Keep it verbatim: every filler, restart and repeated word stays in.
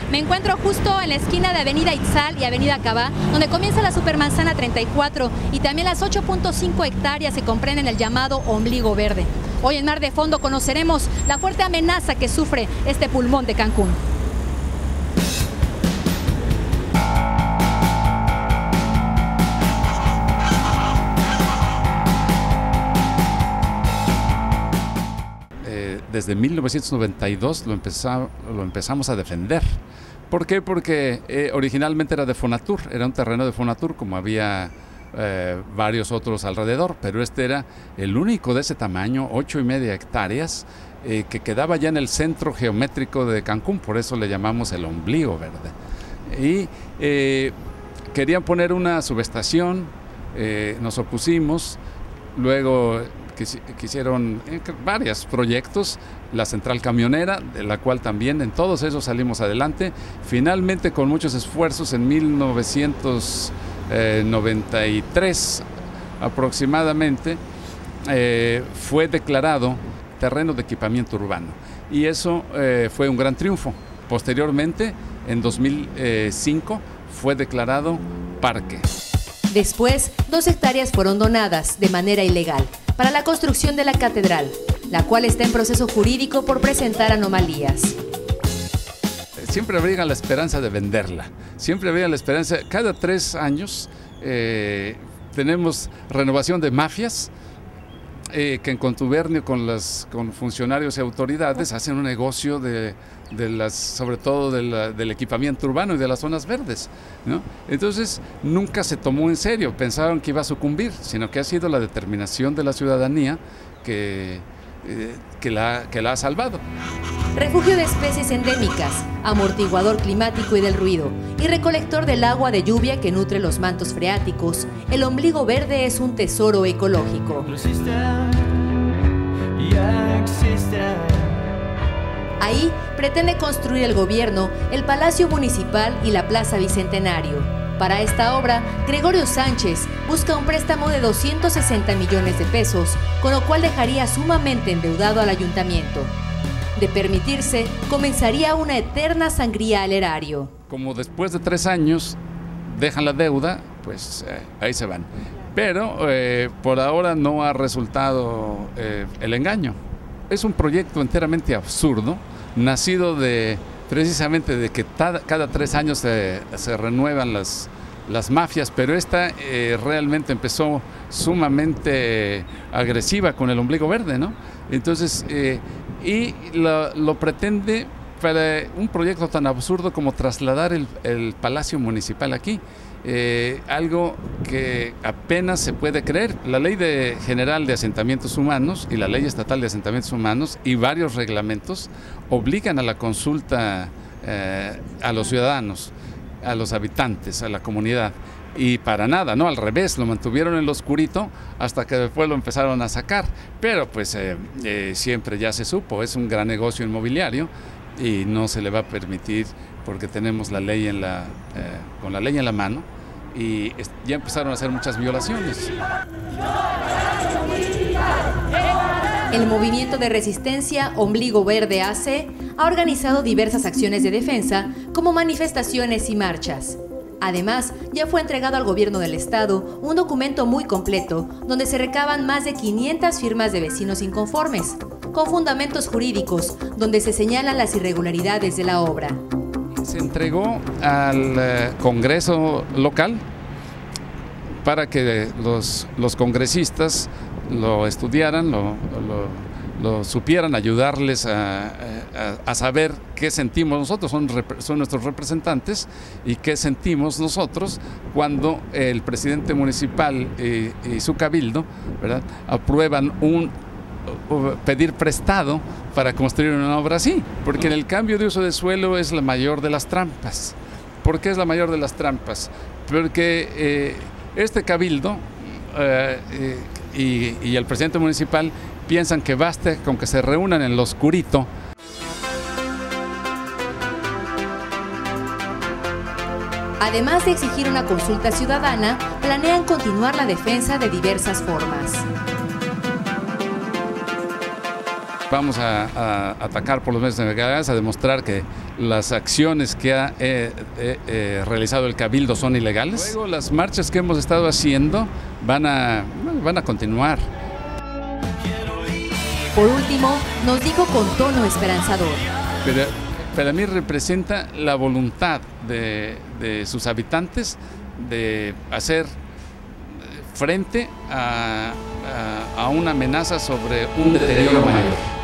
Me encuentro justo en la esquina de Avenida Itzal y Avenida Cabá, donde comienza la Supermanzana treinta y cuatro y también las ocho punto cinco hectáreas se comprenden el llamado ombligo verde. Hoy en Mar de Fondo conoceremos la fuerte amenaza que sufre este pulmón de Cancún. Desde mil novecientos noventa y dos lo, empezamos, lo empezamos a defender. ¿Por qué? Porque eh, originalmente era de Fonatur, era un terreno de Fonatur, como había eh, varios otros alrededor, pero este era el único de ese tamaño, ocho y media hectáreas, eh, que quedaba ya en el centro geométrico de Cancún, por eso le llamamos el ombligo verde. Y eh, querían poner una subestación, eh, nos opusimos, luego quisieron varios proyectos, la central camionera, de la cual también en todos esos salimos adelante. Finalmente, con muchos esfuerzos, en mil novecientos noventa y tres aproximadamente, eh, fue declarado terreno de equipamiento urbano. Y eso eh, fue un gran triunfo. Posteriormente, en dos mil cinco, fue declarado parque. Después, dos hectáreas fueron donadas de manera ilegal para la construcción de la catedral, la cual está en proceso jurídico por presentar anomalías. Siempre habría la esperanza de venderla, siempre habría la esperanza, cada tres años eh, tenemos renovación de mafias eh, que en contubernio con, las, con funcionarios y autoridades hacen un negocio de, de las, sobre todo de la, del equipamiento urbano y de las zonas verdes, ¿no? Entonces nunca se tomó en serio, pensaron que iba a sucumbir, sino que ha sido la determinación de la ciudadanía que, eh, que, la, que la ha salvado. Refugio de especies endémicas, amortiguador climático y del ruido, y recolector del agua de lluvia que nutre los mantos freáticos, el ombligo verde es un tesoro ecológico. Ahí pretende construir el gobierno, el Palacio Municipal y la Plaza Bicentenario. Para esta obra, Gregorio Sánchez busca un préstamo de doscientos sesenta millones de pesos, con lo cual dejaría sumamente endeudado al ayuntamiento. De permitirse, comenzaría una eterna sangría al erario. Como después de tres años dejan la deuda, pues eh, ahí se van. Pero eh, por ahora no ha resultado eh, el engaño. Es un proyecto enteramente absurdo, nacido de precisamente de que cada, cada tres años se, se renuevan las, las mafias, pero esta eh, realmente empezó sumamente agresiva con el ombligo verde, ¿no? Entonces, eh, y lo, lo pretende para un proyecto tan absurdo como trasladar el, el Palacio Municipal aquí. Eh, algo que apenas se puede creer. La Ley de General de Asentamientos Humanos y la Ley Estatal de Asentamientos Humanos y varios reglamentos obligan a la consulta eh, a los ciudadanos, a los habitantes, a la comunidad. Y para nada, no, al revés, lo mantuvieron en lo oscurito hasta que después lo empezaron a sacar. Pero pues eh, eh, siempre ya se supo, es un gran negocio inmobiliario y no se le va a permitir porque tenemos la ley en la, eh, con la ley en la mano y ya empezaron a hacer muchas violaciones. El movimiento de resistencia Ombligo Verde A C ha organizado diversas acciones de defensa como manifestaciones y marchas. Además, ya fue entregado al gobierno del estado un documento muy completo donde se recaban más de quinientas firmas de vecinos inconformes, con fundamentos jurídicos donde se señalan las irregularidades de la obra. Se entregó al eh, Congreso local para que los, los congresistas lo estudiaran, lo, lo, lo supieran, ayudarles a, a, a saber qué sentimos nosotros, son, son nuestros representantes, y qué sentimos nosotros cuando el presidente municipal y, y su cabildo, ¿verdad?, aprueban un pedir prestado para construir una obra así, porque en el cambio de uso de suelo es la mayor de las trampas. ¿Por qué es la mayor de las trampas? Porque eh, este cabildo eh, eh, y, y el presidente municipal piensan que basta con que se reúnan en lo oscurito. Además de exigir una consulta ciudadana, planean continuar la defensa de diversas formas. vamos a, a atacar por los medios de comunicación, a demostrar que las acciones que ha eh, eh, eh, realizado el Cabildo son ilegales. Luego, las marchas que hemos estado haciendo van a, van a continuar. Por último, nos dijo con tono esperanzador. Pero para mí representa la voluntad de, de sus habitantes de hacer frente a, a, a una amenaza sobre un deterioro mayor.